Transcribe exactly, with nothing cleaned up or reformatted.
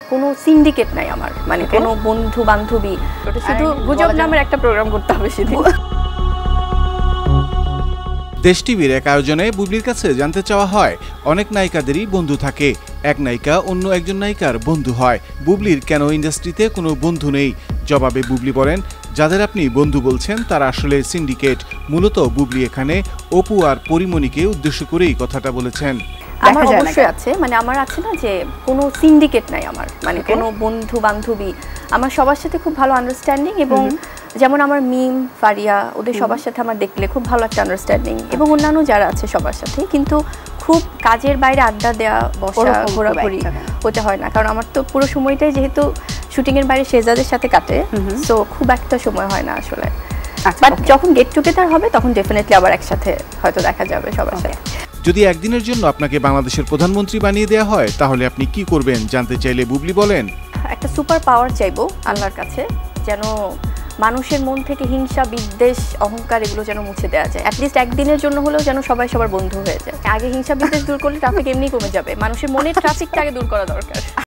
কোনো সিন্ডিকেট নাই আমার, মানে কোনো বন্ধু বান্ধবী, ওটা শুধু গুজব নামের একটা প্রোগ্রাম করতে হবে শুধু। দেশ টিভির এক আয়োজনে বুবলির কাছে জানতে চাওয়া হয়, অনেক নায়িকাদেরই বন্ধু থাকে, এক নায়িকা অন্য একজন নায়িকার বন্ধু হয়, বুবলির কেন ইন্ডাস্ট্রিতে কোনো বন্ধু নেই? জবাবে বুবলি বলেন, যাদের আপনি বন্ধু বলছেন তারা আসলে সিন্ডিকেট। মূলত বুবলি এখানে অপু আর পরিমণিকে উদ্দেশ্য করেই কথাটা বলেছেন। আমার অবশ্যই আছে, মানে আমার আছে না যে কোনো সিন্ডিকেট নাই আমার, মানে কোনো বন্ধু বান্ধবী, আমার সবার সাথে খুব ভালো আন্ডারস্ট্যান্ডিং, এবং যেমন আমার মিম ফারিয়া ওদের সবার সাথে আমার দেখলে খুব ভালো একটা আন্ডারস্ট্যান্ডিং, এবং অন্যান্য যারা আছে সবার সাথে, কিন্তু খুব কাজের বাইরে আড্ডা দেওয়া, বসা, ঘোরাঘুরি ওটা হয় না, কারণ আমার তো পুরো সময়টাই যেহেতু শুটিংয়ের বাইরে শেহজাদের সাথে কাটে, সো খুব একটা সময় হয় না আসলে। বাট যখন গেট টুগেদার হবে তখন ডেফিনেটলি আবার একসাথে হয়তো দেখা যাবে সবার সাথে। যদি একদিনের জন্য আপনাকে বাংলাদেশের প্রধানমন্ত্রী বানিয়ে দেওয়া হয় তাহলে আপনি কি করবেন জানতে চাইলে বুবলি বলেন, একটা সুপার পাওয়ার চাইবো আল্লাহর কাছে, যেন মানুষের মন থেকে হিংসা, বিদ্বেষ, অহংকার এগুলো যেন মুছে দেওয়া যায়। অ্যাটলিস্ট একদিনের জন্য হলেও যেন সবাই সবার বন্ধু হয়ে যায়। আগে হিংসা বিদ্বেষ দূর করলে ট্রাফিক এমনি কমে যাবে, মানুষের মনের ট্রাফিকটা আগে দূর করা দরকার।